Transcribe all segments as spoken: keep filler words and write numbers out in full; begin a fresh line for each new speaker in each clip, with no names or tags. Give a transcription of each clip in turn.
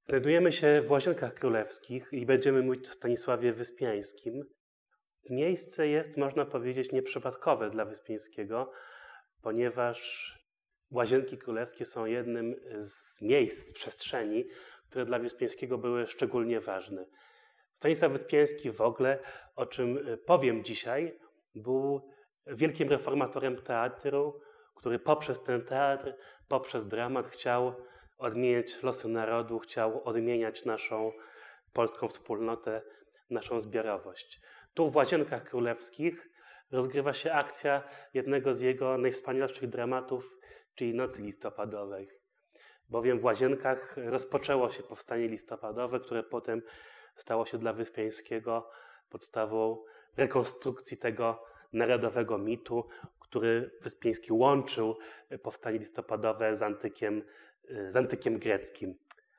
Znajdujemy się w Łazienkach Królewskich i będziemy mówić o Stanisławie Wyspiańskim. Miejsce jest, można powiedzieć, nieprzypadkowe dla Wyspiańskiego, ponieważ Łazienki Królewskie są jednym z miejsc, przestrzeni, które dla Wyspiańskiego były szczególnie ważne. Stanisław Wyspiański w ogóle, o czym powiem dzisiaj, był wielkim reformatorem teatru, który poprzez ten teatr, poprzez dramat chciał odmieniać losy narodu, chciał odmieniać naszą polską wspólnotę, naszą zbiorowość. Tu w Łazienkach Królewskich rozgrywa się akcja jednego z jego najwspanialszych dramatów, czyli Nocy Listopadowej. Bowiem w Łazienkach rozpoczęło się powstanie listopadowe, które potem stało się dla Wyspiańskiego podstawą rekonstrukcji tego narodowego mitu, który Wyspiański łączył powstanie listopadowe z antykiem, z antykiem greckim.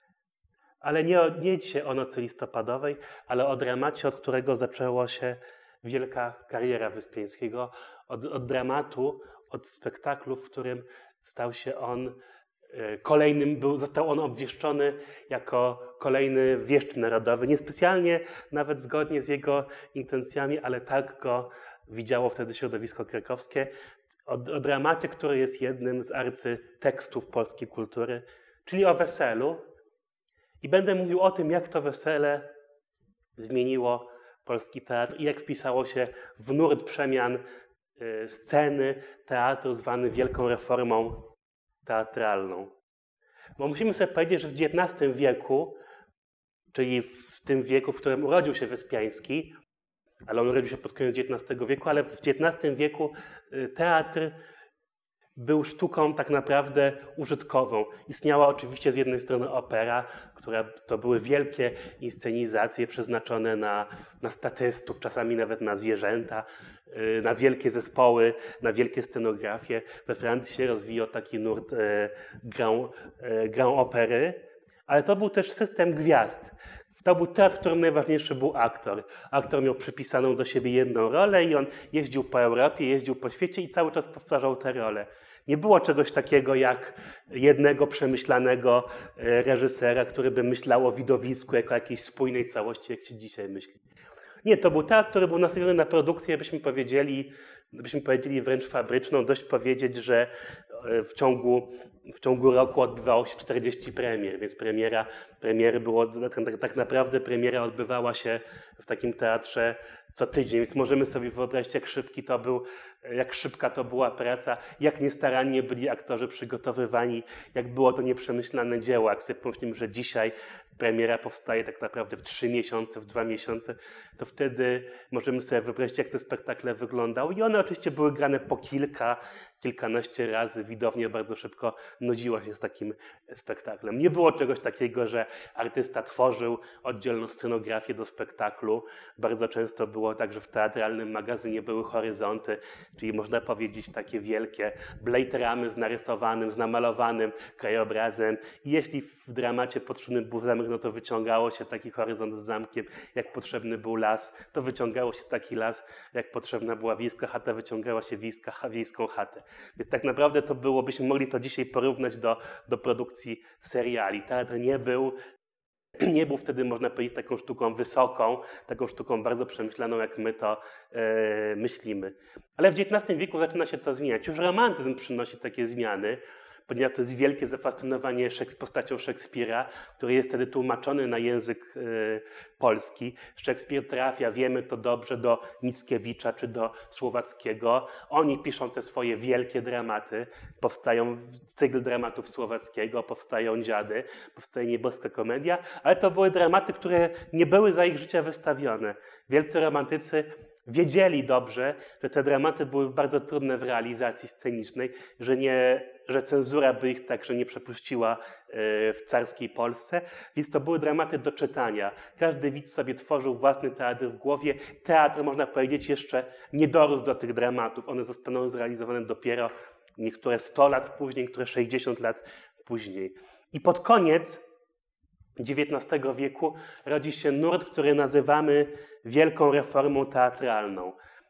Ale nie, nie dzisiaj o Nocy Listopadowej, ale o dramacie, od którego zaczęła się wielka kariera Wyspiańskiego. Od, od dramatu, od spektaklu, w którym stał się on kolejnym, był, został on obwieszczony jako kolejny wieszcz narodowy. Niespecjalnie nawet zgodnie z jego intencjami, ale tak go widziało wtedy środowisko krakowskie. O, o dramacie, który jest jednym z arcytekstów polskiej kultury, czyli o weselu. I będę mówił o tym, jak to wesele zmieniło polski teatr i jak wpisało się w nurt przemian y, sceny teatru zwany wielką reformą teatralną. Bo musimy sobie powiedzieć, że w dziewiętnastym wieku, czyli w tym wieku, w którym urodził się Wyspiański, ale on urodził się pod koniec dziewiętnastego wieku, ale w dziewiętnastym wieku teatr był sztuką tak naprawdę użytkową. Istniała oczywiście z jednej strony opera, która to były wielkie inscenizacje przeznaczone na, na statystów, czasami nawet na zwierzęta, na wielkie zespoły, na wielkie scenografie. We Francji się rozwijał taki nurt e, grand, e, grand opery, ale to był też system gwiazd. To był teatr, w którym najważniejszy był aktor. Aktor miał przypisaną do siebie jedną rolę i on jeździł po Europie, jeździł po świecie i cały czas powtarzał tę rolę. Nie było czegoś takiego jak jednego przemyślanego reżysera, który by myślał o widowisku jako jakiejś spójnej całości, jak się dzisiaj myśli. Nie, to był teatr, który był nastawiony na produkcję, byśmy powiedzieli, byśmy powiedzieli wręcz fabryczną. Dość powiedzieć, że w ciągu, w ciągu roku odbywało się czterdzieści premier, więc premiera, premiery było, tak, tak naprawdę premiera odbywała się w takim teatrze co tydzień, więc możemy sobie wyobrazić, jak szybki to był, jak szybka to była praca, jak niestarannie byli aktorzy przygotowywani, jak było to nieprzemyślane dzieło. Jak sobie pomyślimy, że dzisiaj premiera powstaje tak naprawdę w trzy miesiące, w dwa miesiące, to wtedy możemy sobie wyobrazić, jak te spektakle wyglądały. I one oczywiście były grane po kilka, kilkanaście razy. Widownia bardzo szybko nudziła się z takim spektaklem. Nie było czegoś takiego, że artysta tworzył oddzielną scenografię do spektaklu. Bardzo często było tak, że w teatralnym magazynie były horyzonty, czyli można powiedzieć takie wielkie blade ramy z narysowanym, z namalowanym krajobrazem. I jeśli w dramacie potrzebny był zamek, no to wyciągało się taki horyzont z zamkiem. Jak potrzebny był las, to wyciągało się taki las. Jak potrzebna była wiejska chata, wyciągała się wiejska, wiejską chatę. Więc tak naprawdę to było, byśmy mogli to dzisiaj porównać do, do produkcji seriali. Teatr nie był, nie był wtedy, można powiedzieć, taką sztuką wysoką, taką sztuką bardzo przemyślaną, jak my to e, myślimy. Ale w dziewiętnastym wieku zaczyna się to zmieniać. Już romantyzm przynosi takie zmiany, ponieważ to jest wielkie zafascynowanie postacią Szekspira, który jest wtedy tłumaczony na język y, polski. Szekspir trafia, wiemy to dobrze, do Mickiewicza czy do Słowackiego. Oni piszą te swoje wielkie dramaty. Powstają cykl dramatów Słowackiego, powstają Dziady, powstaje Nieboska komedia, ale to były dramaty, które nie były za ich życia wystawione. Wielcy romantycy wiedzieli dobrze, że te dramaty były bardzo trudne w realizacji scenicznej, że, nie, że cenzura by ich także nie przepuściła w carskiej Polsce, więc to były dramaty do czytania. Każdy widz sobie tworzył własny teatr w głowie. Teatr, można powiedzieć, jeszcze nie dorósł do tych dramatów. One zostaną zrealizowane dopiero niektóre sto lat później, niektóre sześćdziesiąt lat później. I pod koniec dziewiętnastego wieku rodzi się nurt, który nazywamy wielką reformą teatralną.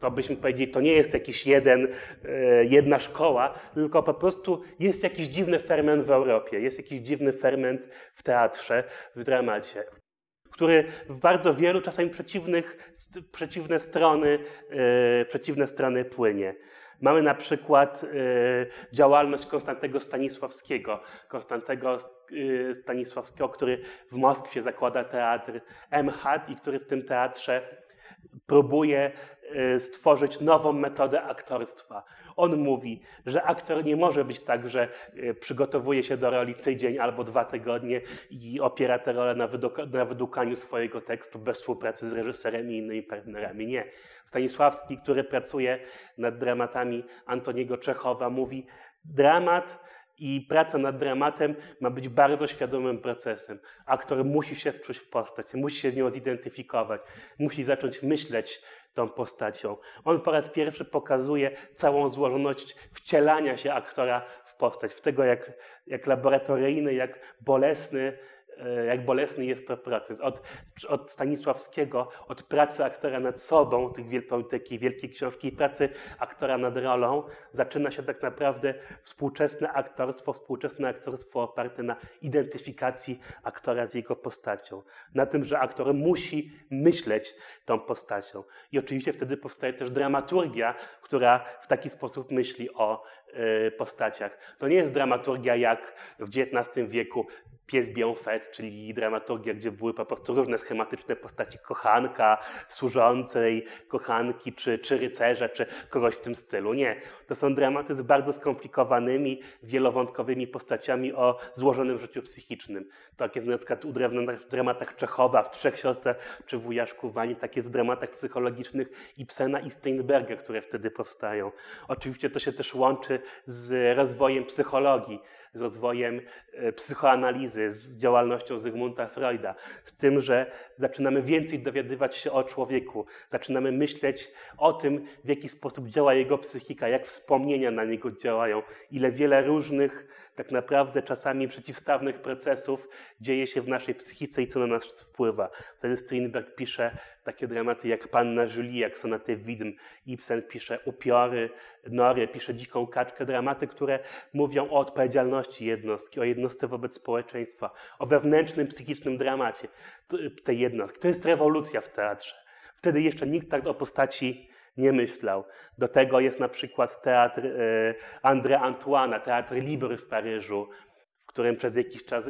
to byśmy powiedzieli, to nie jest jakiś jeden, jedna szkoła, tylko po prostu jest jakiś dziwny ferment w Europie, jest jakiś dziwny ferment w teatrze, w dramacie, który w bardzo wielu, czasami przeciwnych, przeciwne strony, przeciwne strony płynie. Mamy na przykład działalność Konstantego Stanisławskiego, Konstantego Stanisławskiego, który w Moskwie zakłada teatr M H A T i który w tym teatrze próbuje stworzyć nową metodę aktorstwa. On mówi, że aktor nie może być tak, że przygotowuje się do roli tydzień albo dwa tygodnie i opiera tę rolę na, na wydłukaniu swojego tekstu bez współpracy z reżyserem i innymi partnerami. Nie. Stanisławski, który pracuje nad dramatami Antoniego Czechowa, mówi, dramat i praca nad dramatem ma być bardzo świadomym procesem. Aktor musi się wczuć w postać, musi się z nią zidentyfikować, musi zacząć myśleć tą postacią. On po raz pierwszy pokazuje całą złożoność wcielania się aktora w postać, w tego jak, jak laboratoryjny, jak bolesny, jak bolesny jest to proces. Od, od Stanisławskiego, od pracy aktora nad sobą, tych wielką, takiej wielkiej książki, i pracy aktora nad rolą, zaczyna się tak naprawdę współczesne aktorstwo, współczesne aktorstwo oparte na identyfikacji aktora z jego postacią. Na tym, że aktor musi myśleć tą postacią. I oczywiście wtedy powstaje też dramaturgia, która w taki sposób myśli o y, postaciach. To nie jest dramaturgia jak w dziewiętnastym wieku Pies Bienfait, czyli dramaturgia, gdzie były po prostu różne schematyczne postaci kochanka, służącej, kochanki, czy, czy rycerza, czy kogoś w tym stylu. Nie. To są dramaty z bardzo skomplikowanymi, wielowątkowymi postaciami o złożonym życiu psychicznym. Tak jest na przykład w dramatach Czechowa, w Trzech siostrach, czy w Wujaszku Wani, tak jest w dramatach psychologicznych Ibsena i Strindberga, które wtedy powstają. Oczywiście to się też łączy z rozwojem psychologii, z rozwojem psychoanalizy, z działalnością Zygmunta Freuda, z tym, że zaczynamy więcej dowiadywać się o człowieku, zaczynamy myśleć o tym, w jaki sposób działa jego psychika, jak wspomnienia na niego działają, ile wiele różnych, tak naprawdę czasami przeciwstawnych procesów dzieje się w naszej psychice i co na nas wpływa. Wtedy Strindberg pisze takie dramaty jak Panna Julie, jak sonaty Widm, Ibsen pisze Upiory, Nory, pisze Dziką kaczkę, dramaty, które mówią o odpowiedzialności jednostki, o jednostce wobec społeczeństwa, o wewnętrznym, psychicznym dramacie tej jednostki. To jest rewolucja w teatrze. Wtedy jeszcze nikt tak o postaci nie myślał. Do tego jest na przykład teatr y, André Antoine'a, teatr Libre w Paryżu, w którym przez jakiś czas y,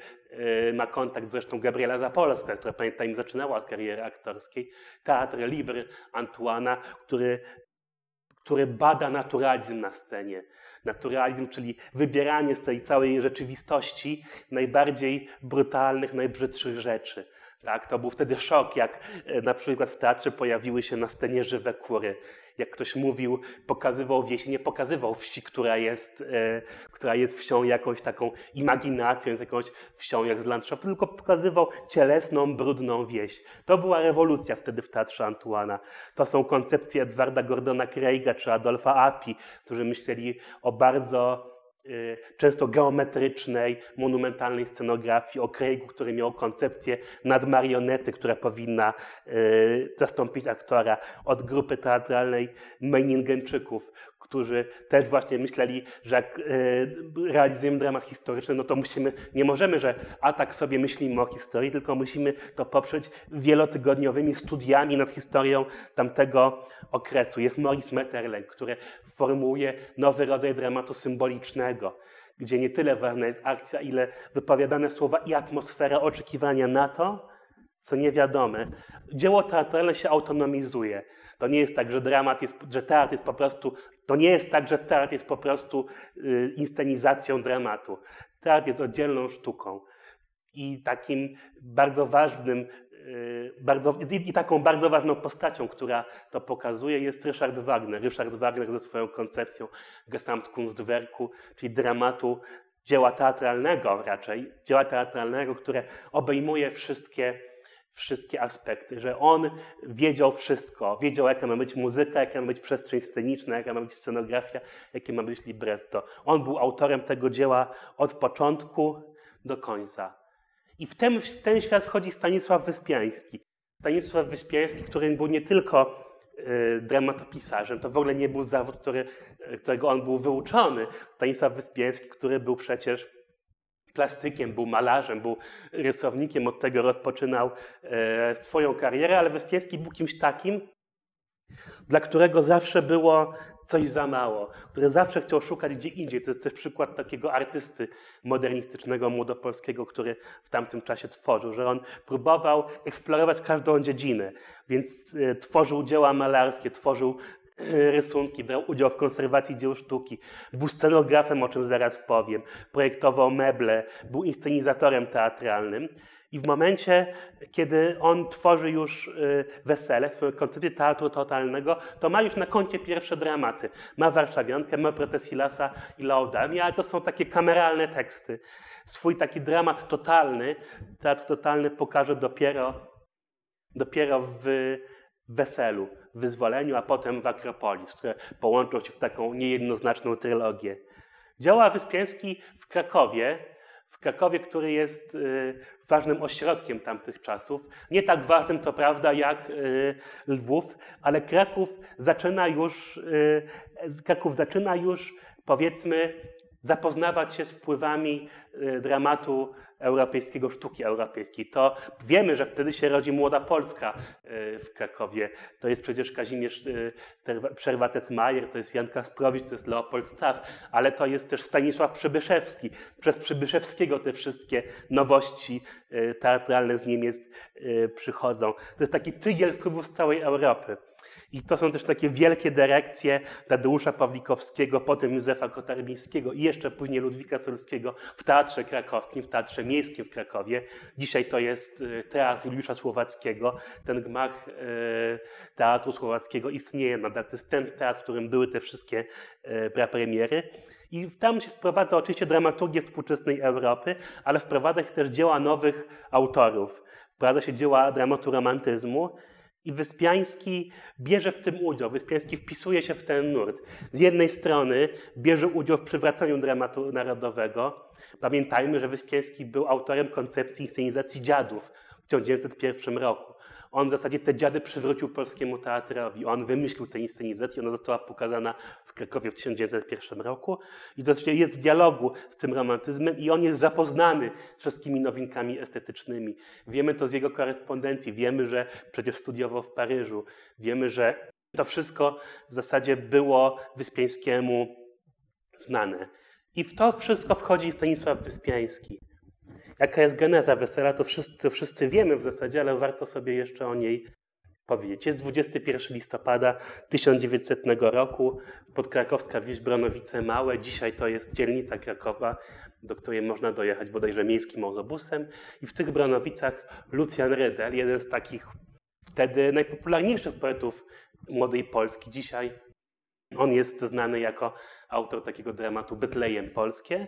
y, ma kontakt zresztą Gabriela Zapolska, która pamiętam zaczynała od kariery aktorskiej. Teatr Libre Antoine'a, który, który bada naturalizm na scenie. Naturalizm, czyli wybieranie z tej całej rzeczywistości najbardziej brutalnych, najbrzydszych rzeczy. Tak, to był wtedy szok, jak na przykład w teatrze pojawiły się na scenie żywe kury. Jak ktoś mówił, pokazywał wieś, nie pokazywał wsi, która jest, e, która jest wsią jakąś taką imaginacją, jakąś wsią jak z landszaftu, tylko pokazywał cielesną, brudną wieś. To była rewolucja wtedy w teatrze Antoine'a. To są koncepcje Edwarda Gordona Craiga czy Adolfa Appy, którzy myśleli o bardzo często geometrycznej, monumentalnej scenografii, o Craigu, który miał koncepcję nadmarionety, która powinna y, zastąpić aktora, od grupy teatralnej Meiningenczyków, którzy też właśnie myśleli, że jak y, realizujemy dramat historyczny, no to musimy, nie możemy, że a tak sobie myślimy o historii, tylko musimy to poprzeć wielotygodniowymi studiami nad historią tamtego okresu. Jest Maurice Maeterlinck, który formułuje nowy rodzaj dramatu symbolicznego, gdzie nie tyle ważna jest akcja, ile wypowiadane słowa i atmosfera oczekiwania na to, co niewiadome. Dzieło teatralne się autonomizuje. To nie jest tak, że dramat jest, że teatr jest po prostu, to nie jest tak, że teatr jest po prostu y, inscenizacją dramatu. Teatr jest oddzielną sztuką i takim bardzo ważnym, y, bardzo, i, i taką bardzo ważną postacią, która to pokazuje, jest Richard Wagner. Richard Wagner ze swoją koncepcją Gesamtkunstwerku, czyli dramatu, dzieła teatralnego raczej, dzieła teatralnego, które obejmuje wszystkie wszystkie aspekty, że on wiedział wszystko, wiedział jaka ma być muzyka, jaka ma być przestrzeń sceniczna, jaka ma być scenografia, jakie ma być libretto. On był autorem tego dzieła od początku do końca. I w ten, w ten świat wchodzi Stanisław Wyspiański. Stanisław Wyspiański, który był nie tylko dramatopisarzem. To w ogóle nie był zawód, który, którego on był wyuczony. Stanisław Wyspiański, który był przecież plastykiem, był malarzem, był rysownikiem, od tego rozpoczynał swoją karierę, ale Wyspiański był kimś takim, dla którego zawsze było coś za mało, który zawsze chciał szukać gdzie indziej. To jest też przykład takiego artysty modernistycznego, młodopolskiego, który w tamtym czasie tworzył, że on próbował eksplorować każdą dziedzinę, więc tworzył dzieła malarskie, tworzył rysunki, brał udział w konserwacji dzieł sztuki, był scenografem, o czym zaraz powiem, projektował meble, był inscenizatorem teatralnym. I w momencie, kiedy on tworzy już Wesele, swoją koncepcję teatru totalnego, to ma już na koncie pierwsze dramaty. Ma Warszawiankę, ma Protesilasa i Laodamię, ale to są takie kameralne teksty. Swój taki dramat totalny, teatr totalny pokaże dopiero, dopiero w Weselu, w Wyzwoleniu, a potem w Akropolis, które połączą się w taką niejednoznaczną trylogię. Działa Wyspiański w Krakowie, w Krakowie, który jest y, ważnym ośrodkiem tamtych czasów. Nie tak ważnym, co prawda, jak y, Lwów, ale Kraków zaczyna już, y, Kraków zaczyna już, powiedzmy, zapoznawać się z wpływami y, dramatu europejskiego, sztuki europejskiej. To wiemy, że wtedy się rodzi Młoda Polska y, w Krakowie. To jest przecież Kazimierz y, Przerwa-Tetmajer, to jest Jan Kasprowicz, to jest Leopold Staff, ale to jest też Stanisław Przybyszewski. Przez Przybyszewskiego te wszystkie nowości y, teatralne z Niemiec y, przychodzą. To jest taki tygiel wpływów z całej Europy. I to są też takie wielkie dyrekcje Tadeusza Pawlikowskiego, potem Józefa Kotarbińskiego i jeszcze później Ludwika Solskiego w Teatrze Krakowskim, w Teatrze Miejskim w Krakowie. Dzisiaj to jest Teatr Juliusza Słowackiego. Ten gmach Teatru Słowackiego istnieje nadal. To jest ten teatr, w którym były te wszystkie prapremiery. I tam się wprowadza oczywiście dramaturgię współczesnej Europy, ale wprowadza się też dzieła nowych autorów. Wprowadza się dzieła dramatu romantyzmu. I Wyspiański bierze w tym udział, Wyspiański wpisuje się w ten nurt. Z jednej strony bierze udział w przywracaniu dramatu narodowego. Pamiętajmy, że Wyspiański był autorem koncepcji inscenizacji Dziadów w tysiąc dziewięćset pierwszym roku. On w zasadzie te Dziady przywrócił polskiemu teatrowi. On wymyślił tę inscenizację, ona została pokazana w Krakowie w tysiąc dziewięćset pierwszym roku i to jest w dialogu z tym romantyzmem i on jest zapoznany z wszystkimi nowinkami estetycznymi. Wiemy to z jego korespondencji, wiemy, że przecież studiował w Paryżu, wiemy, że to wszystko w zasadzie było Wyspiańskiemu znane. I w to wszystko wchodzi Stanisław Wyspiański. Jaka jest geneza Wesela, to wszyscy, to wszyscy wiemy w zasadzie, ale warto sobie jeszcze o niej powiedzieć. Jest dwudziestego pierwszego listopada tysiąc dziewięćsetnego roku, podkrakowska wieś Bronowice Małe. Dzisiaj to jest dzielnica Krakowa, do której można dojechać bodajże miejskim autobusem. I w tych Bronowicach Lucjan Rydel, jeden z takich wtedy najpopularniejszych poetów młodej Polski. Dzisiaj on jest znany jako autor takiego dramatu Betlejem Polskie.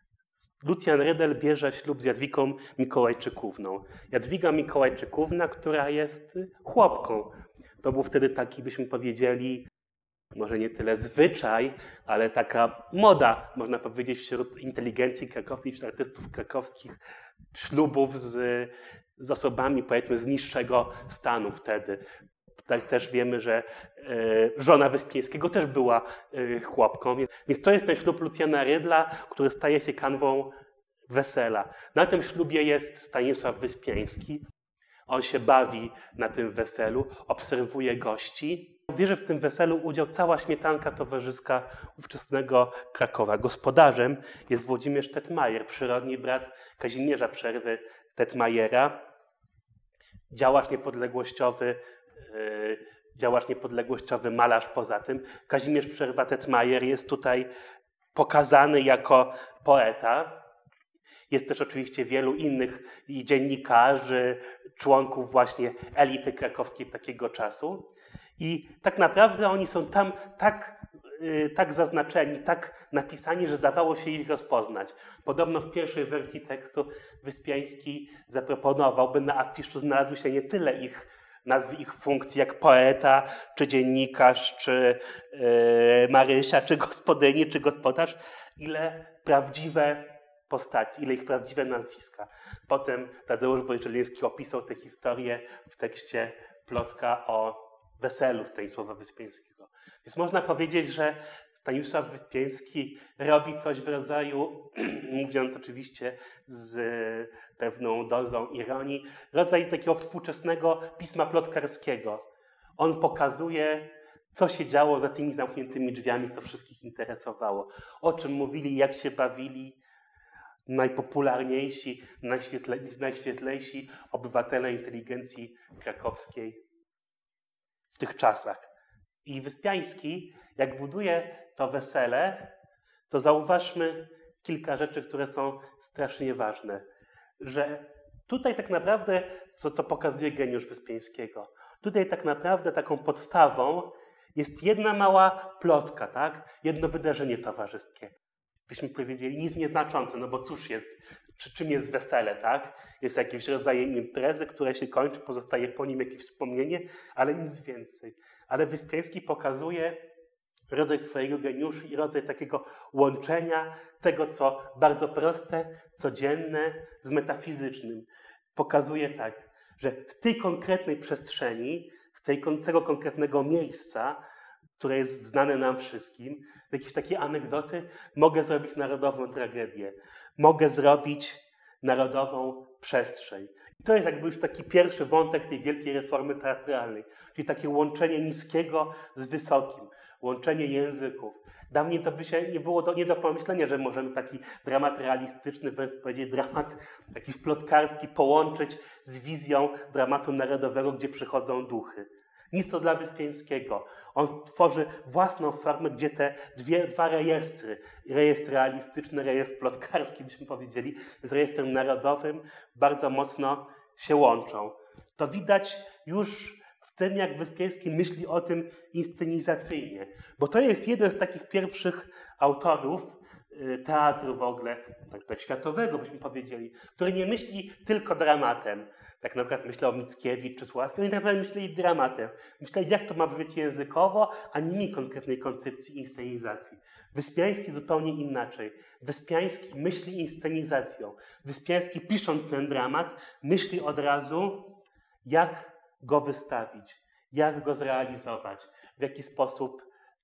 Lucjan Rydel bierze ślub z Jadwigą Mikołajczykówną. Jadwiga Mikołajczykówna, która jest chłopką. To był wtedy taki, byśmy powiedzieli, może nie tyle zwyczaj, ale taka moda, można powiedzieć, wśród inteligencji krakowskiej, wśród artystów krakowskich, ślubów z, z osobami, powiedzmy, z niższego stanu wtedy. Tak też wiemy, że e, żona Wyspiańskiego też była e, chłopką. Więc, więc to jest ten ślub Lucjana Rydla, który staje się kanwą wesela. Na tym ślubie jest Stanisław Wyspiański. On się bawi na tym weselu, obserwuje gości. Bierze w tym weselu udział cała śmietanka towarzyska ówczesnego Krakowa. Gospodarzem jest Włodzimierz Tetmajer, przyrodni brat Kazimierza Przerwy Tetmajera, działacz niepodległościowy, działacz niepodległościowy, malarz poza tym. Kazimierz Przerwa Tetmajer jest tutaj pokazany jako poeta. Jest też oczywiście wielu innych i dziennikarzy, członków właśnie elity krakowskiej takiego czasu. I tak naprawdę oni są tam tak, yy, tak zaznaczeni, tak napisani, że dawało się ich rozpoznać. Podobno w pierwszej wersji tekstu Wyspiański zaproponował, by na afiszu znalazły się nie tyle ich nazwy ich funkcji jak poeta, czy dziennikarz, czy yy, Marysia, czy gospodyni, czy gospodarz, ile prawdziwe postaci, ile ich prawdziwe nazwiska. Potem Tadeusz Bojczeliński opisał tę historię w tekście Plotka o weselu Stanisława Wyspiańskiego. Więc można powiedzieć, że Stanisław Wyspiański robi coś w rodzaju, mówiąc oczywiście z pewną dozą ironii, rodzaj takiego współczesnego pisma plotkarskiego. On pokazuje, co się działo za tymi zamkniętymi drzwiami, co wszystkich interesowało, o czym mówili, jak się bawili najpopularniejsi, najświetle, najświetlejsi obywatele inteligencji krakowskiej w tych czasach. I Wyspiański, jak buduje to wesele, to zauważmy kilka rzeczy, które są strasznie ważne. Że tutaj tak naprawdę, co, co pokazuje geniusz Wyspiańskiego, tutaj tak naprawdę taką podstawą jest jedna mała plotka, tak? Jedno wydarzenie towarzyskie. Byśmy powiedzieli, nic nieznaczące, no bo cóż jest, czy, czym jest wesele, tak? Jest jakieś rodzaje imprezy, które się kończy, pozostaje po nim jakieś wspomnienie, ale nic więcej. Ale Wyspiański pokazuje rodzaj swojego geniuszu i rodzaj takiego łączenia tego, co bardzo proste, codzienne z metafizycznym. Pokazuje tak, że w tej konkretnej przestrzeni, z tej, tego konkretnego miejsca, które jest znane nam wszystkim, z jakiejś takiej anegdoty, mogę zrobić narodową tragedię. Mogę zrobić narodową przestrzeń. I to jest jakby już taki pierwszy wątek tej wielkiej reformy teatralnej, czyli takie łączenie niskiego z wysokim, łączenie języków. Dawniej to by się nie było do, nie do pomyślenia, że możemy taki dramat realistyczny, wręcz powiedzieć dramat jakiś plotkarski połączyć z wizją dramatu narodowego, gdzie przychodzą duchy. Nic to dla Wyspiańskiego. On tworzy własną formę, gdzie te dwie, dwa rejestry, rejestr realistyczny, rejestr plotkarski, byśmy powiedzieli, z rejestrem narodowym, bardzo mocno się łączą. To widać już w tym, jak Wyspiański myśli o tym inscenizacyjnie. Bo to jest jeden z takich pierwszych autorów teatru w ogóle, tak, tak światowego byśmy powiedzieli, który nie myśli tylko dramatem. Tak na przykład myślał Mickiewicz czy Słowacki, oni tak naprawdę myśleli dramatem. Myśleli, jak to ma być językowo, a nie mieli konkretnej koncepcji inscenizacji. Wyspiański zupełnie inaczej. Wyspiański myśli inscenizacją. Wyspiański, pisząc ten dramat, myśli od razu, jak go wystawić, jak go zrealizować, w jaki sposób,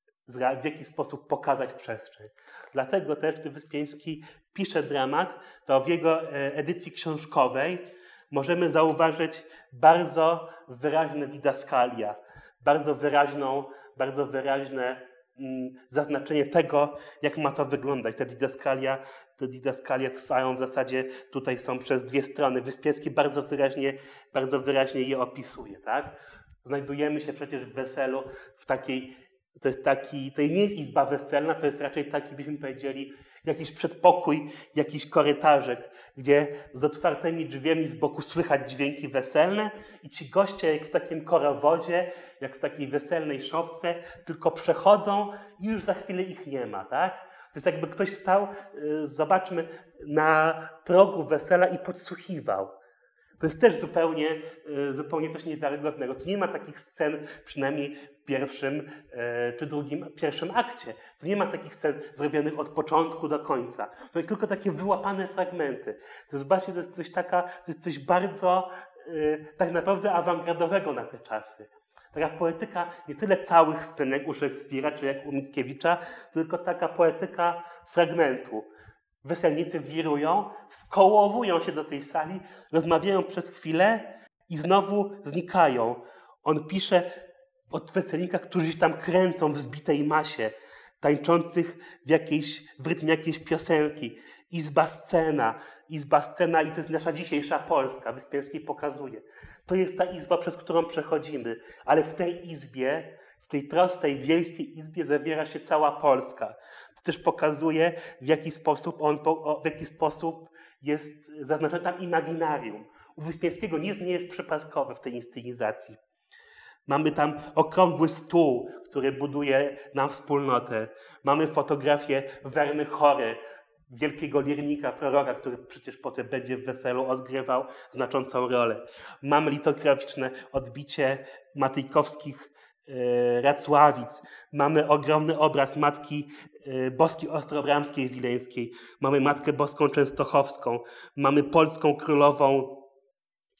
w jaki sposób pokazać przestrzeń. Dlatego też, gdy Wyspiański pisze dramat, to w jego edycji książkowej możemy zauważyć bardzo wyraźne didaskalia, bardzo wyraźną, bardzo wyraźne mm, zaznaczenie tego, jak ma to wyglądać. Te didaskalia, te didaskalia trwają w zasadzie, tutaj są przez dwie strony. Wyspiański bardzo wyraźnie, bardzo wyraźnie je opisuje. Tak? Znajdujemy się przecież w weselu, w takiej, to jest taki, to nie jest izba weselna, to jest raczej taki, byśmy powiedzieli, jakiś przedpokój, jakiś korytarzek, gdzie z otwartymi drzwiami z boku słychać dźwięki weselne i ci goście jak w takim korowodzie, jak w takiej weselnej szopce, tylko przechodzą i już za chwilę ich nie ma, tak? To jest jakby ktoś stał, zobaczmy, na progu wesela i podsłuchiwał. To jest też zupełnie, zupełnie coś niewiarygodnego. Tu nie ma takich scen, przynajmniej w pierwszym czy drugim, pierwszym akcie. Tu nie ma takich scen zrobionych od początku do końca. To jest tylko takie wyłapane fragmenty. To jest, zobaczcie, to jest coś taka, to jest coś bardzo tak naprawdę awangardowego na te czasy. Taka poetyka nie tyle całych scen jak u Szekspira czy jak u Mickiewicza, tylko taka poetyka fragmentu. Weselnicy wirują, wkołowują się do tej sali, rozmawiają przez chwilę i znowu znikają. On pisze o weselnikach, którzy się tam kręcą w zbitej masie, tańczących w, jakiejś, w rytmie jakiejś piosenki. Izba scena, izba scena i to jest nasza dzisiejsza Polska. Wyspiański pokazuje. To jest ta izba, przez którą przechodzimy, ale w tej izbie, w tej prostej, wiejskiej izbie zawiera się cała Polska. To też pokazuje, w jaki sposób on, w jaki sposób jest zaznaczone tam imaginarium. U Wyspiańskiego nic nie jest przypadkowe w tej inscenizacji. Mamy tam okrągły stół, który buduje nam wspólnotę. Mamy fotografię Werny Chory, wielkiego lirnika, proroka, który przecież potem będzie w weselu odgrywał znaczącą rolę. Mamy litograficzne odbicie matyjkowskich e, Racławic. Mamy ogromny obraz Matki e, Boskiej Ostrobramskiej Wileńskiej. Mamy Matkę Boską Częstochowską. Mamy polską królową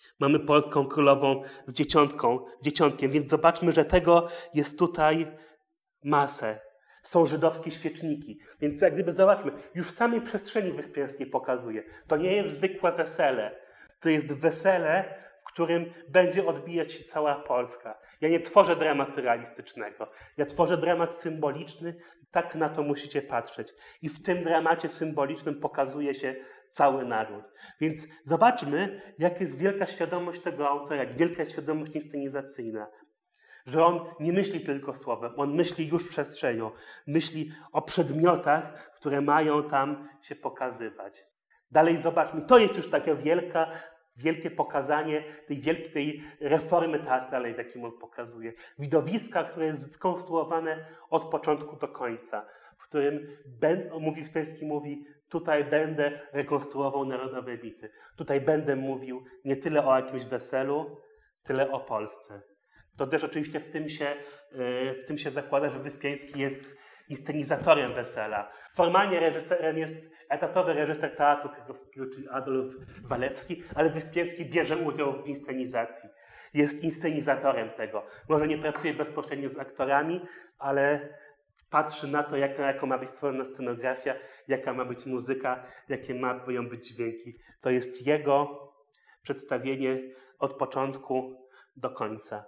Mamy polską królową z dzieciątką, z dzieciątkiem, więc zobaczmy, że tego jest tutaj masę. Są żydowskie świeczniki. Więc jak gdyby zobaczmy, już w samej przestrzeni wyspiańskiej pokazuje. To nie jest zwykłe wesele. To jest wesele, w którym będzie odbijać się cała Polska. Ja nie tworzę dramatu realistycznego. Ja tworzę dramat symboliczny. Tak na to musicie patrzeć. I w tym dramacie symbolicznym pokazuje się cały naród. Więc zobaczmy, jak jest wielka świadomość tego autora, jak wielka jest świadomość inscenizacyjna. Że on nie myśli tylko słowem, on myśli już przestrzenią. Myśli o przedmiotach, które mają tam się pokazywać. Dalej zobaczmy, to jest już takie wielka, wielkie pokazanie tej wielkiej tej reformy teatralnej, w jakim on pokazuje. Widowiska, które jest skonstruowane od początku do końca, w którym ben, mówi Wyspiański mówi, tutaj będę rekonstruował narodowe mity. Tutaj będę mówił nie tyle o jakimś weselu, tyle o Polsce. To też oczywiście w tym się, w tym się zakłada, że Wyspiański jest inscenizatorem wesela. Formalnie reżyserem jest etatowy reżyser Teatru Krakowskiego, czyli Adolf Walewski, ale Wyspiański bierze udział w inscenizacji. Jest inscenizatorem tego. Może nie pracuje bezpośrednio z aktorami, ale patrzy na to, jaka, jaka ma być stworzona scenografia, jaka ma być muzyka, jakie mają być dźwięki. To jest jego przedstawienie od początku do końca.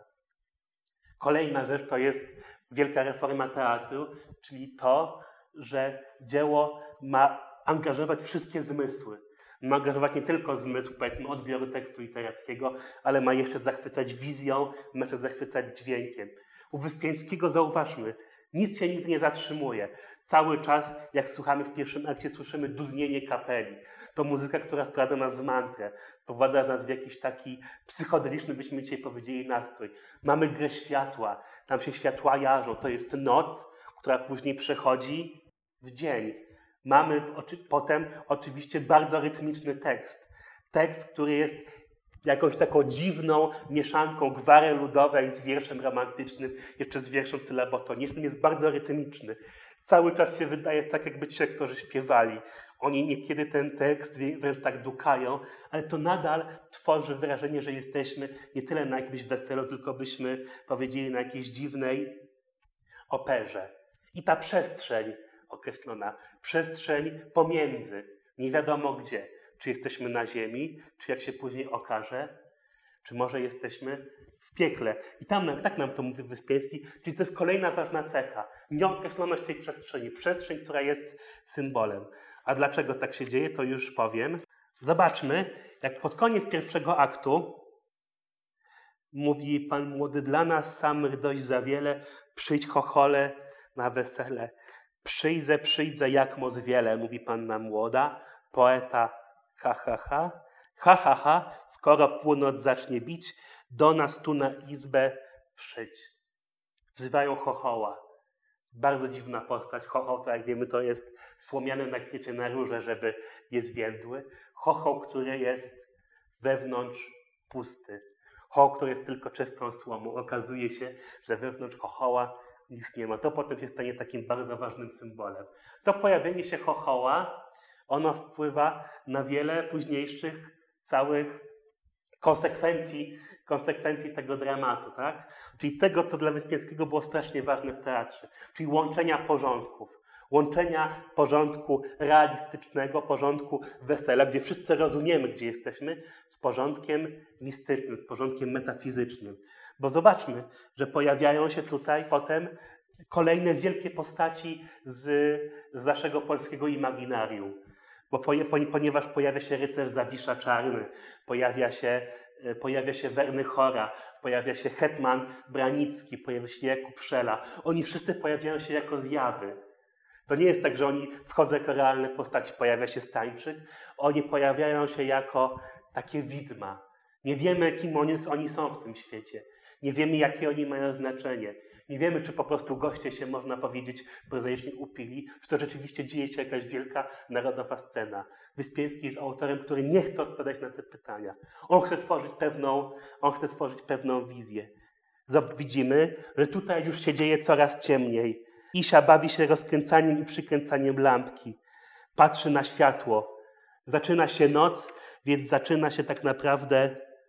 Kolejna rzecz to jest wielka reforma teatru, czyli to, że dzieło ma angażować wszystkie zmysły. Ma angażować nie tylko zmysł, powiedzmy, odbioru tekstu literackiego, ale ma jeszcze zachwycać wizją, ma jeszcze zachwycać dźwiękiem. U Wyspiańskiego zauważmy, nic się nigdy nie zatrzymuje. Cały czas, jak słuchamy w pierwszym akcie, słyszymy dudnienie kapeli. To muzyka, która wprowadza nas w mantrę, wprowadza nas w jakiś taki psychodeliczny, byśmy dzisiaj powiedzieli, nastrój. Mamy grę światła, tam się światła jarzą. To jest noc, która później przechodzi w dzień. Mamy oczy, potem oczywiście bardzo rytmiczny tekst. Tekst, który jest jakąś taką dziwną mieszanką gwary ludowej z wierszem romantycznym, jeszcze z wierszem sylabotonicznym, jest bardzo rytmiczny. Cały czas się wydaje tak, jakby ci aktorzy śpiewali. Oni niekiedy ten tekst wręcz tak dukają, ale to nadal tworzy wrażenie, że jesteśmy nie tyle na jakimś weselu, tylko byśmy powiedzieli na jakiejś dziwnej operze. I ta przestrzeń określona, przestrzeń pomiędzy, nie wiadomo gdzie. Czy jesteśmy na ziemi, czy jak się później okaże, czy może jesteśmy w piekle. I tam, tak nam to mówi Wyspiański, czyli to jest kolejna ważna cecha. Nieokreśloność tej przestrzeni. Przestrzeń, która jest symbolem. A dlaczego tak się dzieje, to już powiem. Zobaczmy, jak pod koniec pierwszego aktu mówi Pan młody, dla nas samych dość za wiele, przyjdź chochole na wesele. Przyjdę, przyjdę, jak moc wiele, mówi Panna młoda, poeta, ha, ha, ha, ha, ha, ha, skoro północ zacznie bić, do nas tu na izbę przyjdź. Wzywają chochoła. Bardzo dziwna postać. Chochoł, to jak wiemy, to jest słomiane nakrycie na róże, żeby je zwiędły. Chochoł, który jest wewnątrz pusty. Chochoł, który jest tylko czystą słomą. Okazuje się, że wewnątrz chochoła nic nie ma. To potem się stanie takim bardzo ważnym symbolem. To pojawienie się chochoła, ono wpływa na wiele późniejszych całych konsekwencji, konsekwencji tego dramatu, tak? Czyli tego, co dla Wyspiańskiego było strasznie ważne w teatrze, czyli łączenia porządków. Łączenia porządku realistycznego, porządku wesela, gdzie wszyscy rozumiemy, gdzie jesteśmy, z porządkiem mistycznym, z porządkiem metafizycznym. Bo zobaczmy, że pojawiają się tutaj potem kolejne wielkie postaci z, z naszego polskiego imaginarium. Bo po, ponieważ pojawia się rycerz Zawisza Czarny, pojawia się, pojawia się Werny Chora, pojawia się hetman Branicki, pojawia się Jakub Szela. Oni wszyscy pojawiają się jako zjawy. To nie jest tak, że oni wchodzą jako realne postaci. Pojawia się Stańczyk. Oni pojawiają się jako takie widma. Nie wiemy, kim oni, oni są w tym świecie. Nie wiemy, jakie oni mają znaczenie. Nie wiemy, czy po prostu goście się, można powiedzieć, prozaicznie upili, czy to rzeczywiście dzieje się jakaś wielka narodowa scena. Wyspiański jest autorem, który nie chce odpowiadać na te pytania. On chce tworzyć pewną, on chce tworzyć pewną wizję. Widzimy, że tutaj już się dzieje coraz ciemniej. Isia bawi się rozkręcaniem i przykręcaniem lampki. Patrzy na światło. Zaczyna się noc, więc zaczyna się tak naprawdę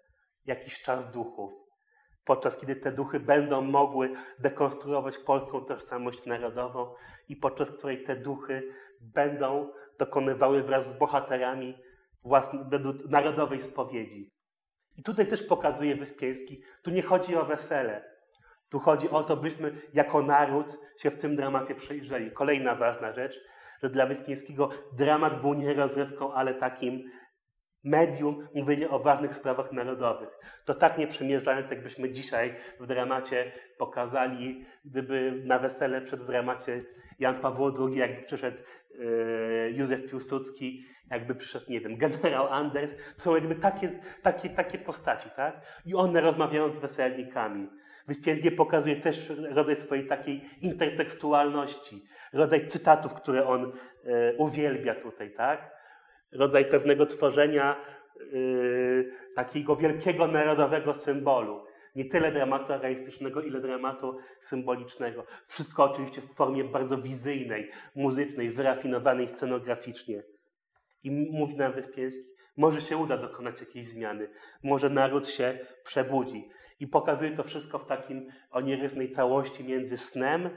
jakiś czas duchów, podczas kiedy te duchy będą mogły dekonstruować polską tożsamość narodową i podczas której te duchy będą dokonywały wraz z bohaterami własnej, narodowej spowiedzi. I tutaj też pokazuje Wyspiański, tu nie chodzi o wesele. Tu chodzi o to, byśmy jako naród się w tym dramacie przejrzeli. Kolejna ważna rzecz, że dla Wyspiańskiego dramat był nie rozrywką, ale takim medium mówienia o ważnych sprawach narodowych. To tak nie przymierzając, jakbyśmy dzisiaj w dramacie pokazali, gdyby na wesele przed w dramacie Jan Paweł drugi, jakby przyszedł yy, Józef Piłsudski, jakby przyszedł, nie wiem, generał Anders. Są jakby takie, takie, takie postaci, tak? I one rozmawiają z weselnikami. Wyspiański pokazuje też rodzaj swojej takiej intertekstualności, rodzaj cytatów, które on e, uwielbia tutaj, tak? Rodzaj pewnego tworzenia e, takiego wielkiego narodowego symbolu. Nie tyle dramatu realistycznego, ile dramatu symbolicznego. Wszystko oczywiście w formie bardzo wizyjnej, muzycznej, wyrafinowanej scenograficznie. I mówi nam Wyspiański, może się uda dokonać jakiejś zmiany, może naród się przebudzi. I pokazuje to wszystko w takim onirycznej całości między snem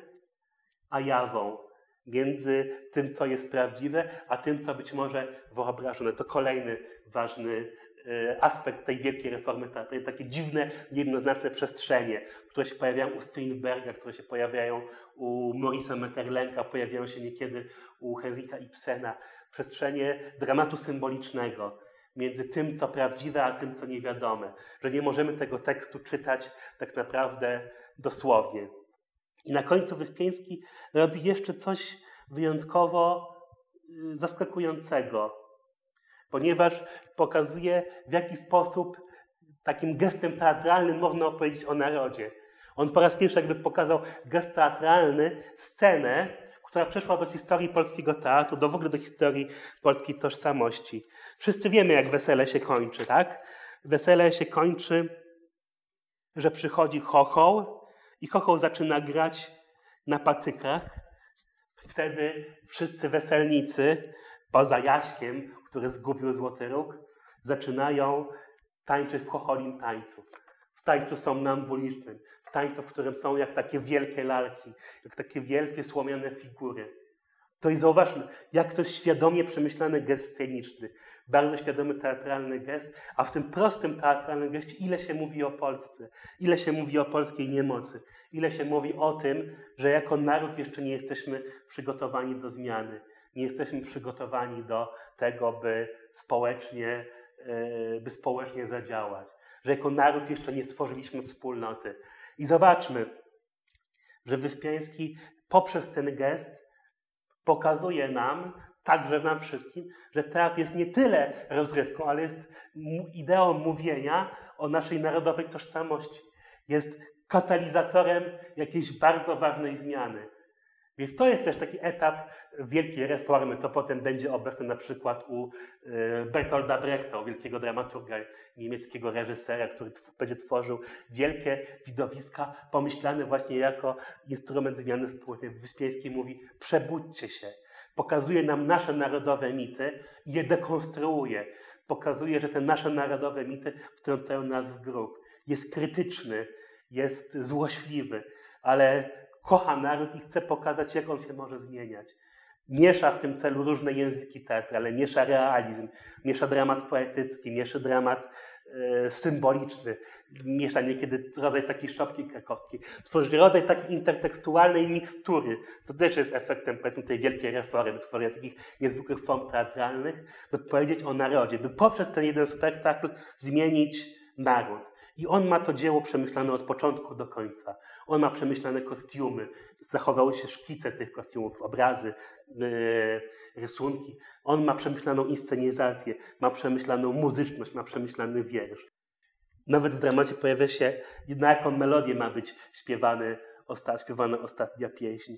a jawą. Między tym, co jest prawdziwe, a tym, co być może wyobrażone. To kolejny ważny e, aspekt tej wielkiej reformy teatralnej. Takie dziwne, niejednoznaczne przestrzenie, które się pojawiają u Strindberga, które się pojawiają u Maurice'a Maeterlincka, pojawiają się niekiedy u Henryka Ibsena. Przestrzenie dramatu symbolicznego. Między tym, co prawdziwe, a tym, co niewiadome. Że nie możemy tego tekstu czytać tak naprawdę dosłownie. I na końcu Wyspiański robi jeszcze coś wyjątkowo zaskakującego, ponieważ pokazuje, w jaki sposób takim gestem teatralnym można opowiedzieć o narodzie. On po raz pierwszy jakby pokazał gest teatralny, scenę, która przeszła do historii polskiego teatru, do w ogóle do historii polskiej tożsamości. Wszyscy wiemy, jak wesele się kończy, tak? Wesele się kończy, że przychodzi chochoł i chochoł zaczyna grać na patykach. Wtedy wszyscy weselnicy, poza Jaśkiem, który zgubił złoty róg, zaczynają tańczyć w chocholim tańcu. W tańcu somnambulicznym, w tańcu, w którym są jak takie wielkie lalki, jak takie wielkie słomiane figury. To i zauważmy, jak to jest świadomie przemyślany gest sceniczny, bardzo świadomy teatralny gest, a w tym prostym teatralnym geście ile się mówi o Polsce, ile się mówi o polskiej niemocy, ile się mówi o tym, że jako naród jeszcze nie jesteśmy przygotowani do zmiany, nie jesteśmy przygotowani do tego, by społecznie, by społecznie zadziałać, że jako naród jeszcze nie stworzyliśmy wspólnoty. I zobaczmy, że Wyspiański poprzez ten gest pokazuje nam, także nam wszystkim, że teatr jest nie tyle rozrywką, ale jest ideą mówienia o naszej narodowej tożsamości. Jest katalizatorem jakiejś bardzo ważnej zmiany. Więc to jest też taki etap wielkiej reformy, co potem będzie obecne na przykład u Bertolda Brechta, wielkiego dramaturga niemieckiego reżysera, który będzie tworzył wielkie widowiska pomyślane właśnie jako instrument zmiany społecznej. Wyspiański mówi, przebudźcie się. Pokazuje nam nasze narodowe mity i je dekonstruuje. Pokazuje, że te nasze narodowe mity wtrącają nas w grób. Jest krytyczny, jest złośliwy, ale kocha naród i chce pokazać, jak on się może zmieniać. Miesza w tym celu różne języki teatralne, miesza realizm, miesza dramat poetycki, miesza dramat e, symboliczny, miesza niekiedy rodzaj takiej szopki krakowskiej. Tworzy rodzaj takiej intertekstualnej mikstury, co też jest efektem, powiedzmy, tej wielkiej reformy, tworzenia takich niezwykłych form teatralnych, by powiedzieć o narodzie, by poprzez ten jeden spektakl zmienić naród. I on ma to dzieło przemyślane od początku do końca. On ma przemyślane kostiumy, zachowały się szkice tych kostiumów, obrazy, yy, rysunki. On ma przemyślaną inscenizację, ma przemyślaną muzyczność, ma przemyślany wiersz. Nawet w dramacie pojawia się, na jaką melodię ma być śpiewany, osta, śpiewana ostatnia pieśń.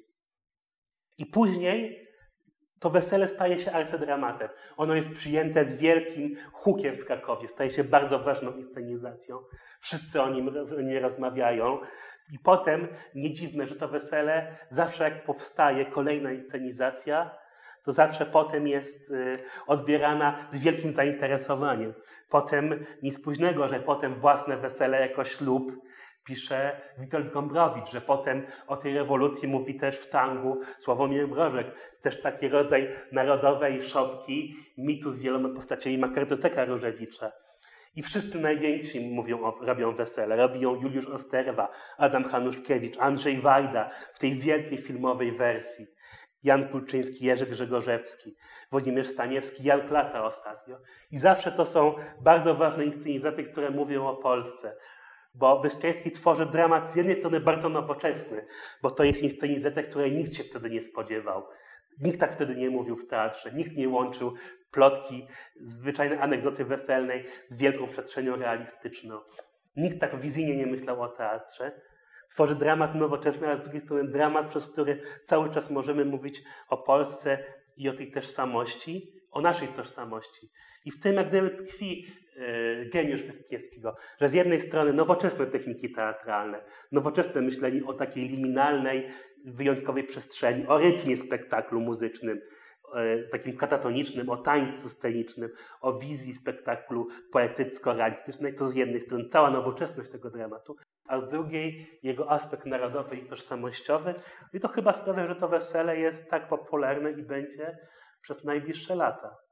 I później to wesele staje się arcydramatem. Ono jest przyjęte z wielkim hukiem w Krakowie. Staje się bardzo ważną inscenizacją. Wszyscy o nim nie rozmawiają. I potem, nie dziwne, że to wesele, zawsze jak powstaje kolejna inscenizacja, to zawsze potem jest y, odbierana z wielkim zainteresowaniem. Potem nic późnego, że potem własne wesele jako ślub pisze Witold Gombrowicz, że potem o tej rewolucji mówi też w tangu Sławomir Mrożek. Też taki rodzaj narodowej szopki, mitu z wieloma postaciami ma Kartoteka Różewicza. I wszyscy najwięksi mówią, o, robią wesele. Robią Juliusz Osterwa, Adam Hanuszkiewicz, Andrzej Wajda w tej wielkiej filmowej wersji. Jan Kulczyński, Jerzy Grzegorzewski, Włodzimierz Staniewski, Jan Klata ostatnio. I zawsze to są bardzo ważne inscenizacje, które mówią o Polsce. Bo Wyspiański tworzy dramat z jednej strony bardzo nowoczesny, bo to jest inscenizacja, której nikt się wtedy nie spodziewał. Nikt tak wtedy nie mówił w teatrze, nikt nie łączył plotki, zwyczajnej anegdoty weselnej z wielką przestrzenią realistyczną. Nikt tak wizyjnie nie myślał o teatrze. Tworzy dramat nowoczesny, ale z drugiej strony dramat, przez który cały czas możemy mówić o Polsce i o tej tożsamości, o naszej tożsamości. I w tym jak gdyby tkwi yy, geniusz Wyspiańskiego, że z jednej strony nowoczesne techniki teatralne, nowoczesne myślenie o takiej liminalnej, wyjątkowej przestrzeni, o rytmie spektaklu muzycznym, yy, takim katatonicznym, o tańcu scenicznym, o wizji spektaklu poetycko-realistycznej, to z jednej strony cała nowoczesność tego dramatu, a z drugiej jego aspekt narodowy i tożsamościowy. I to chyba sprawia, że to wesele jest tak popularne i będzie przez najbliższe lata.